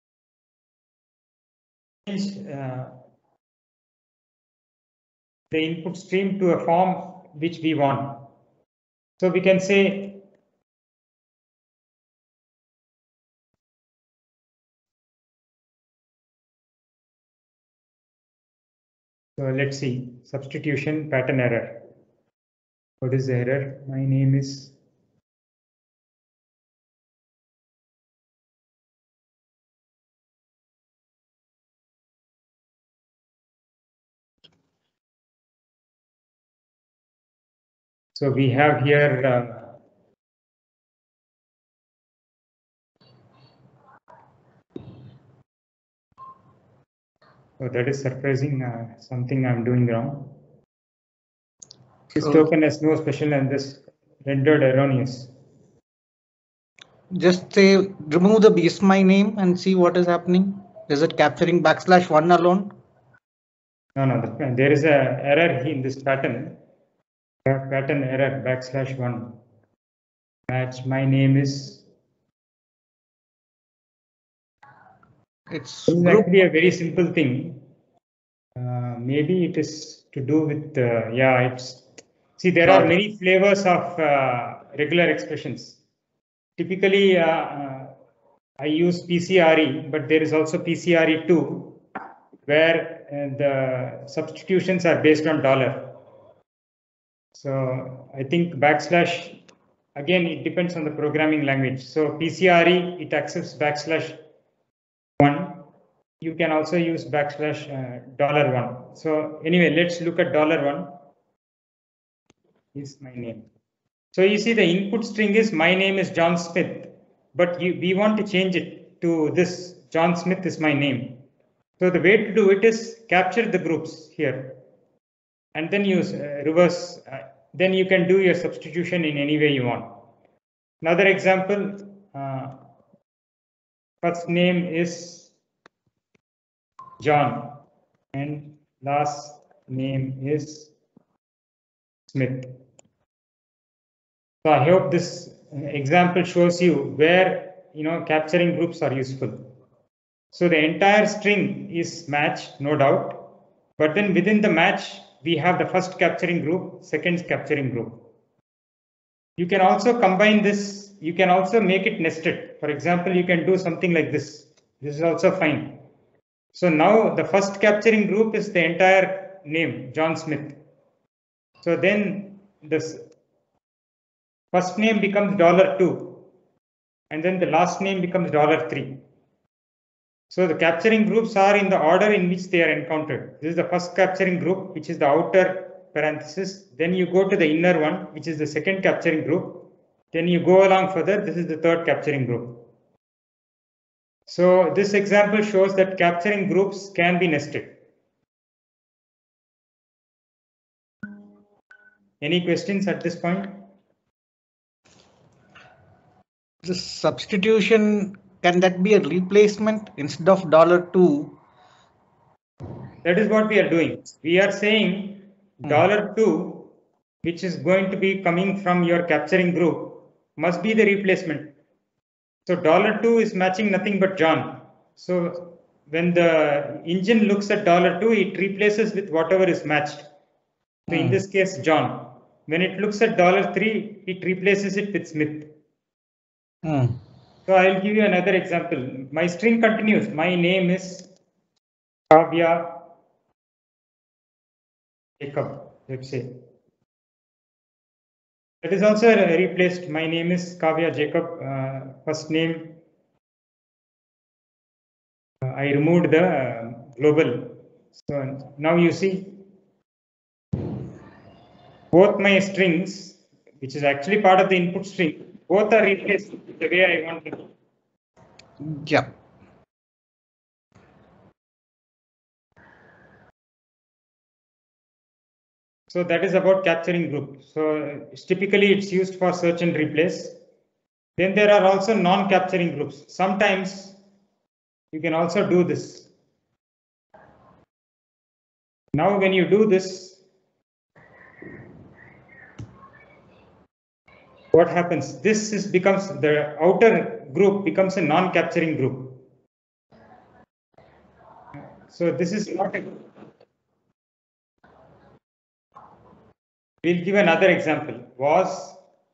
change uh, the input stream to a form which we want. So we can say so let's see, substitution pattern error. What is the error? My name is so we have here uh, oh, that is surprising, uh, something I'm doing wrong. This So token has no special and this rendered erroneous. just say remove the base my name and see what is happening. Is it capturing backslash one alone? No, no, the, there is a error in this pattern. Pattern error backslash one. Match my name is. It's This is group. actually a very simple thing. Uh, maybe it is to do with uh, yeah. It's see there are many flavors of uh, regular expressions. Typically, uh, uh, I use P C R E, but there is also P C R E two, where uh, the substitutions are based on dollar. So I think backslash, again, it depends on the programming language. So P C R E, it accepts backslash one. You can also use backslash uh, dollar one. So anyway, let's look at dollar one. Is my name. So you see the input string is my name is John Smith, but you, we want to change it to this John Smith is my name. So the way to do it is capture the groups here and then use uh, reverse. Uh, then you can do your substitution in any way you want. Another example, uh, first name is John and last name is Smith. So I hope this example shows you where you know capturing groups are useful. So the entire string is matched, no doubt, but then within the match we have the first capturing group, second capturing group. You can also combine this, you can also make it nested. For example, you can do something like this. This is also fine. So now the first capturing group is the entire name, John Smith. So then this first name becomes dollar two, and then the last name becomes dollar three. So the capturing groups are in the order in which they are encountered. This is the first capturing group, which is the outer parenthesis. Then you go to the inner one, which is the second capturing group. Then you go along further. This is the third capturing group. So this example shows that capturing groups can be nested. Any questions at this point? The substitution, can that be a replacement instead of dollar two? That is what we are doing. We are saying dollar two, which is going to be coming from your capturing group, must be the replacement. So dollar two is matching nothing but John. So when the engine looks at dollar two, it replaces with whatever is matched. So in this case, John. When it looks at dollar three, it replaces it with Smith. Hmm. So I'll give you another example. My string continues. My name is Kavya Jacob, let's say. That is also replaced. My name is Kavya Jacob, uh, first name. Uh, I removed the uh, global. So now you see both my strings, which is actually part of the input string, both are replaced the way I want to. Yeah. So that is about capturing group. So typically it's used for search and replace. Then there are also non-capturing groups. Sometimes you can also do this. Now when you do this, what happens? This is becomes the outer group becomes a non-capturing group. So this is not a. We'll give another example. Was.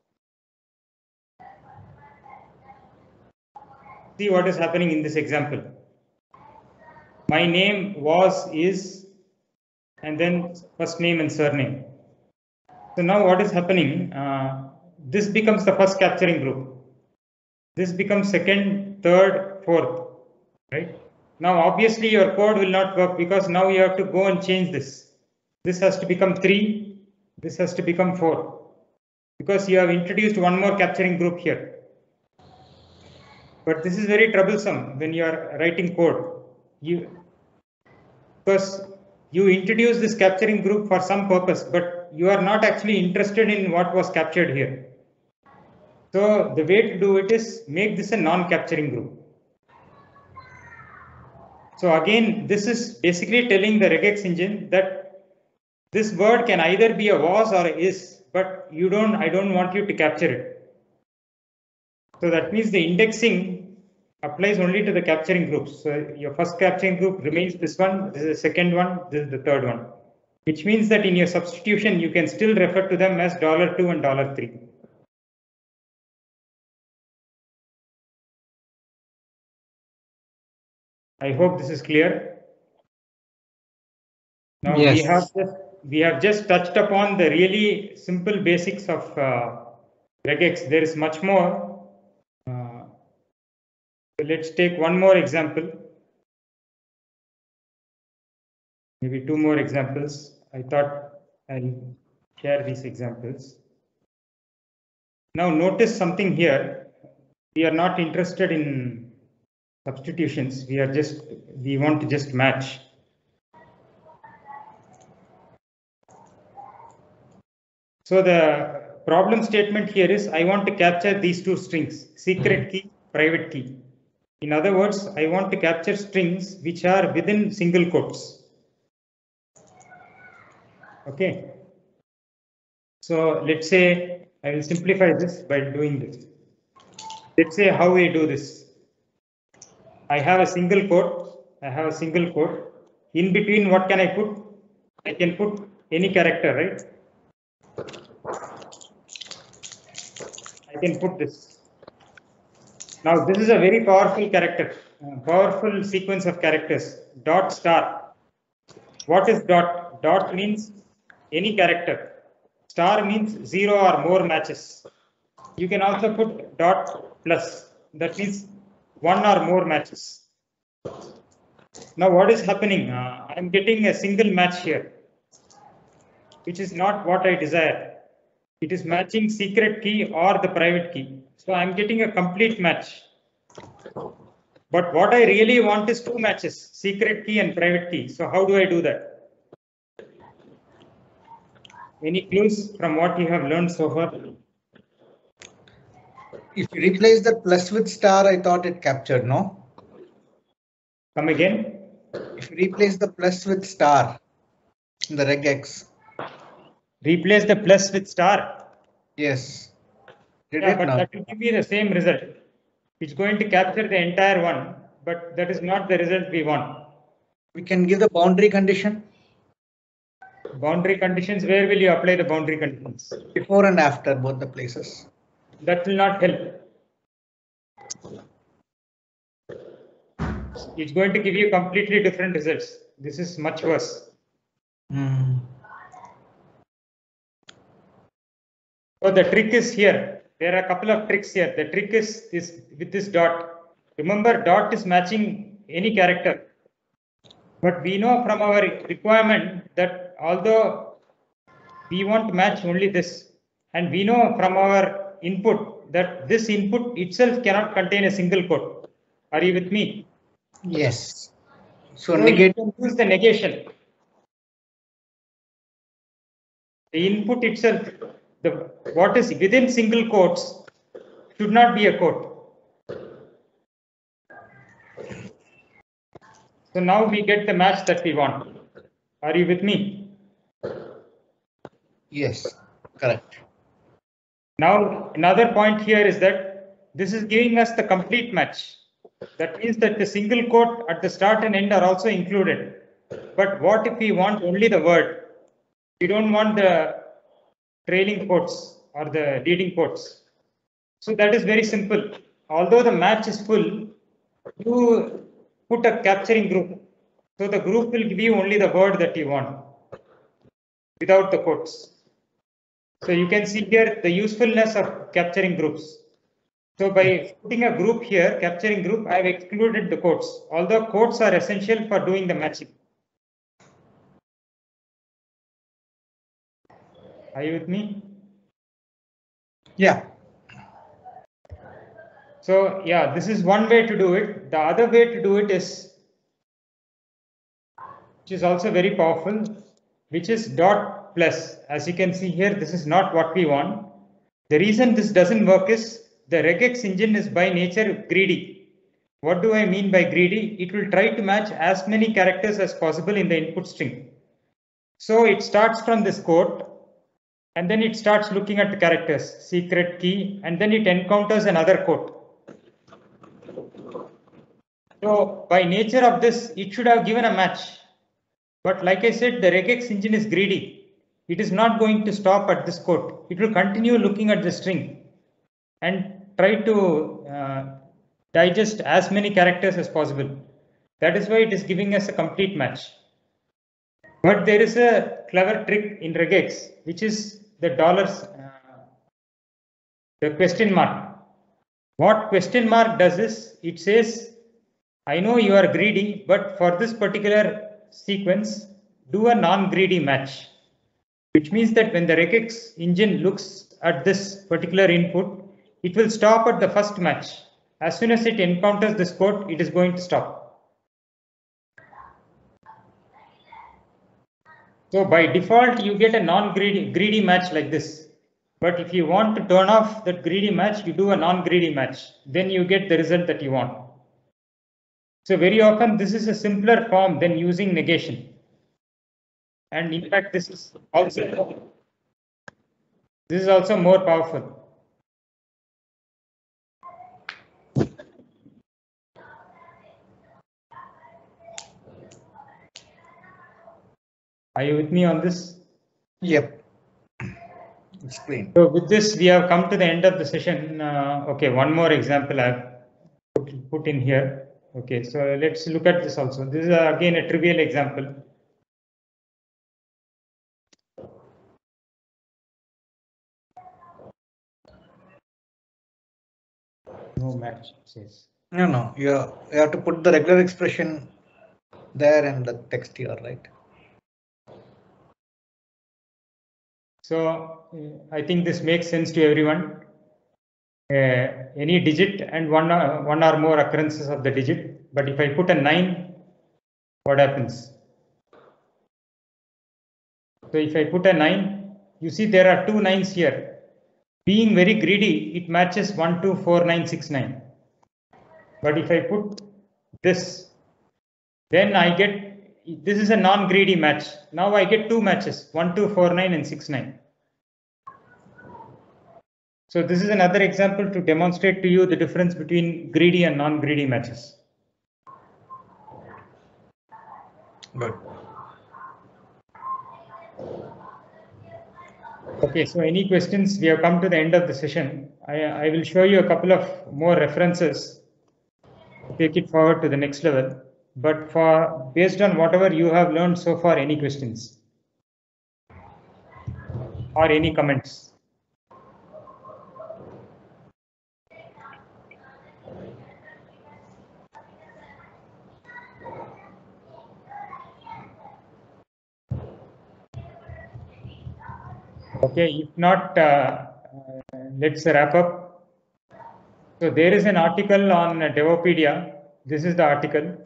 See what is happening in this example. My name was, is, and then first name and surname. So now what is happening? Uh, this becomes the first capturing group. This becomes second, third, fourth, right? Now obviously your code will not work because now you have to go and change this. This has to become three, this has to become four, because you have introduced one more capturing group here. But this is very troublesome when you are writing code. You, because you introduce this capturing group for some purpose, but you are not actually interested in what was captured here. So the way to do it is make this a non-capturing group. So again, this is basically telling the regex engine that this word can either be a was or a is, but you don't, I don't want you to capture it. So that means the indexing applies only to the capturing groups. So your first capturing group remains this one, this is the second one, this is the third one, which means that in your substitution, you can still refer to them as dollar two and dollar three. I hope this is clear. Now yes. we have just, we have just touched upon the really simple basics of uh, regex. There is much more. Uh, so let's take one more example. Maybe two more examples. I thought I'll share these examples. Now notice something here. We are not interested in substitutions. We are just, we want to just match. So the problem statement here is I want to capture these two strings, secret key, private key. In other words, I want to capture strings which are within single quotes. Okay. So let's say I will simplify this by doing this. Let's say how we do this. I have a single quote. I have a single quote. In between, what can I put? I can put any character, right? I can put this. Now this is a very powerful character, uh, powerful sequence of characters. Dot star. What is dot? Dot means any character. Star means zero or more matches. You can also put dot plus. That means one or more matches. Now what is happening? Uh, I'm getting a single match here, which is not what I desire. It is matching secret key or the private key. So I'm getting a complete match. But what I really want is two matches, secret key and private key. So how do I do that? Any clues from what you have learned so far? If you replace the plus with star, I thought it captured, no? Come again? If you replace the plus with star in the regex. Replace the plus with star? Yes. Did yeah, it but now? that will give you the same result. It's going to capture the entire one, but that is not the result we want. We can give the boundary condition. Boundary conditions, where will you apply the boundary conditions? Before and after both the places. That will not help. It's going to give you completely different results. This is much worse. Mm. So the trick is here. There are a couple of tricks here. The trick is this with this dot. Remember, dot is matching any character. But we know from our requirement that although we want to match only this, and we know from our input that this input itself cannot contain a single quote. Are you with me? Yes. So, so negate. you can use the negation. The input itself, the what is within single quotes should not be a quote. So now we get the match that we want. Are you with me? Yes, correct. Now another point here is that this is giving us the complete match. That means that the single quote at the start and end are also included. But what if we want only the word? We don't want the trailing quotes or the leading quotes. So that is very simple. Although the match is full, you put a capturing group. So the group will give you only the word that you want without the quotes. So you can see here the usefulness of capturing groups. So by putting a group here, capturing group, I have excluded the quotes, although quotes are essential for doing the matching. Are you with me? Yeah. So yeah, this is one way to do it. The other way to do it is, which is also very powerful, which is dot plus. As you can see here, this is not what we want. The reason this doesn't work is the regex engine is by nature greedy. What do I mean by greedy? It will try to match as many characters as possible in the input string. So it starts from this quote and then it starts looking at the characters, secret key, and then it encounters another quote. So by nature of this, it should have given a match. But like I said, the regex engine is greedy. It is not going to stop at this quote. It will continue looking at the string and try to uh, digest as many characters as possible. That is why it is giving us a complete match. But there is a clever trick in regex, which is the dollars, uh, the question mark. What question mark does is, it says, I know you are greedy, but for this particular sequence, do a non-greedy match. Which means that when the regex engine looks at this particular input, it will stop at the first match. As soon as it encounters this quote, it is going to stop. So by default, you get a non-greedy greedy match like this. But if you want to turn off that greedy match, you do a non-greedy match. Then you get the result that you want. So very often, this is a simpler form than using negation. And in fact, this is also this is also more powerful. Are you with me on this? Yep. Explain. So with this, we have come to the end of the session. Uh, okay, one more example I've put, put in here. Okay, so let's look at this also. This is uh, again a trivial example. No match, it says. No, no, you have, you have to put the regular expression there and the text here, right? So uh, I think this makes sense to everyone. Uh, any digit and one, uh, one or more occurrences of the digit. But if I put a nine, what happens? So if I put a nine, you see there are two nines here. Being very greedy, it matches one two four nine six nine. But if I put this, then I get, this is a non-greedy match. Now I get two matches, one two four nine and six nine. So this is another example to demonstrate to you the difference between greedy and non-greedy matches. Good. Okay, so any questions? We have come to the end of the session. I, I will show you a couple of more references to take it forward to the next level. But for based on whatever you have learned so far, any questions or any comments? Okay, if not, uh, uh, let's wrap up. So there is an article on Devopedia. This is the article.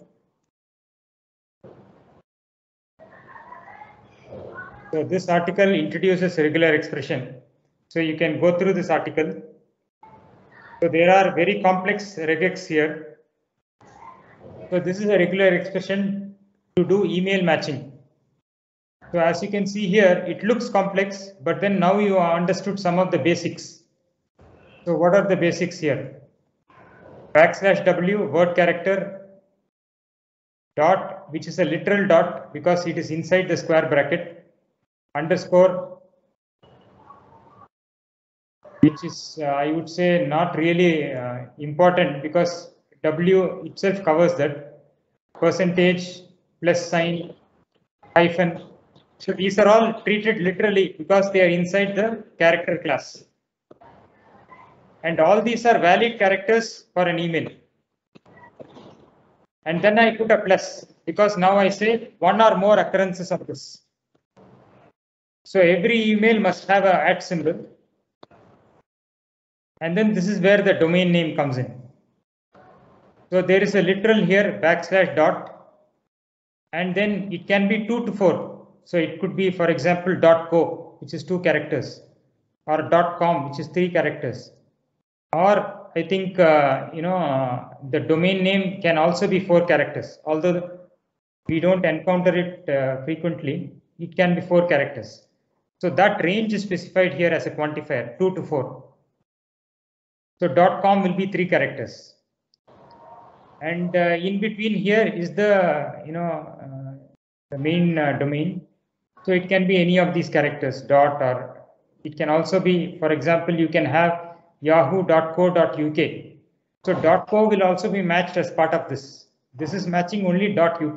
So this article introduces regular expression. So you can go through this article. So there are very complex regex here. So this is a regular expression to do email matching. So as you can see here, it looks complex, but then now you have understood some of the basics. So what are the basics here? Backslash W, word character, dot, which is a literal dot because it is inside the square bracket, underscore, which is, uh, I would say, not really uh, important because W itself covers that, percentage, plus sign, hyphen. So these are all treated literally because they are inside the character class. And all these are valid characters for an email. And then I put a plus because now I say one or more occurrences of this. So every email must have a at symbol. And then this is where the domain name comes in. So there is a literal here, backslash dot, and then it can be two to four. So it could be, for example, .co, which is two characters, or .com, which is three characters. Or I think, uh, you know, uh, the domain name can also be four characters. Although we don't encounter it uh, frequently, it can be four characters. So that range is specified here as a quantifier, two to four. So .com will be three characters. And uh, in between here is the, you know, uh, the main uh, domain. So it can be any of these characters, dot, or it can also be, for example, you can have yahoo dot co dot U K. So .co will also be matched as part of this. This is matching only .uk,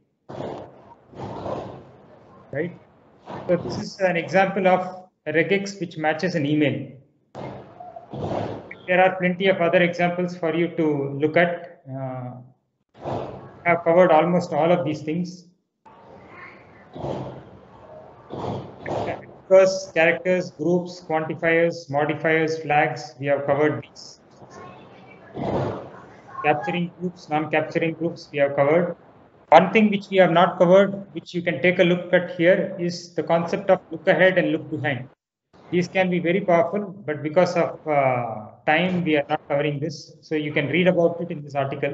right? So this is an example of a regex which matches an email. There are plenty of other examples for you to look at. Uh, I have covered almost all of these things. First, characters, groups, quantifiers, modifiers, flags, we have covered these. Capturing groups, non-capturing groups, we have covered. One thing which we have not covered, which you can take a look at here, is the concept of look ahead and look behind. These can be very powerful, but because of uh, time, we are not covering this. So you can read about it in this article.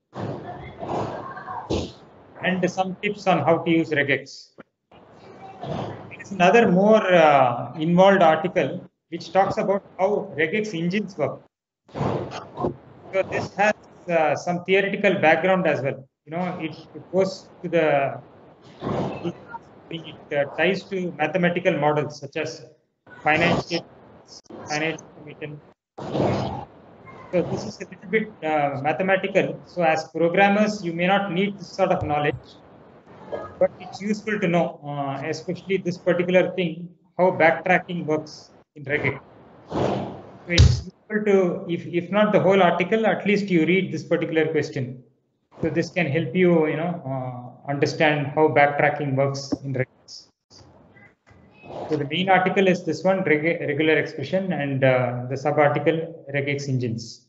And some tips on how to use regex. There is another more uh, involved article which talks about how regex engines work. So this has uh, some theoretical background as well. You know, it, it goes to the, it, it uh, ties to mathematical models such as financial, financial commitment. So this is a little bit uh, mathematical. So as programmers, you may not need this sort of knowledge, but it's useful to know, uh, especially this particular thing, how backtracking works in regex. So it's useful to, if, if not the whole article, at least you read this particular question. So this can help you, you know, uh, understand how backtracking works in regex. So the main article is this one, reg regular expression, and uh, the sub-article, regex engines.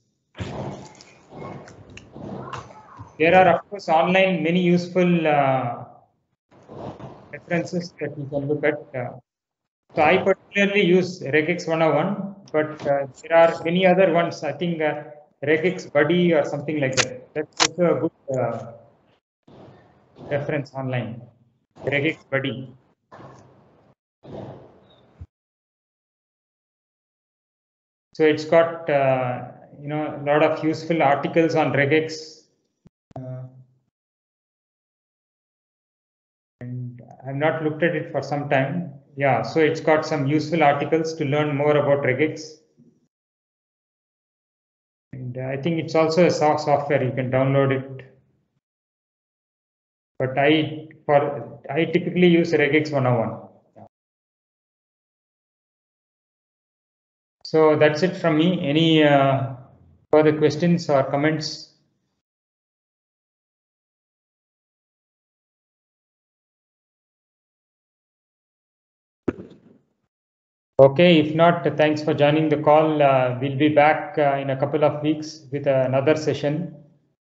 There are, of course, online many useful uh, references that you can look at. Uh, So I particularly use regex one oh one, but uh, there are many other ones. I think uh, regex buddy or something like that. That's also a good uh, reference online. Regex buddy. So it's got uh, you know a lot of useful articles on regex. Uh, and I've not looked at it for some time. Yeah, so it's got some useful articles to learn more about regex. And I think it's also a software, you can download it. But I for I typically use regex one oh one. So that's it from me. Any uh, further questions or comments? Okay, if not, thanks for joining the call. Uh, we'll be back uh, in a couple of weeks with another session.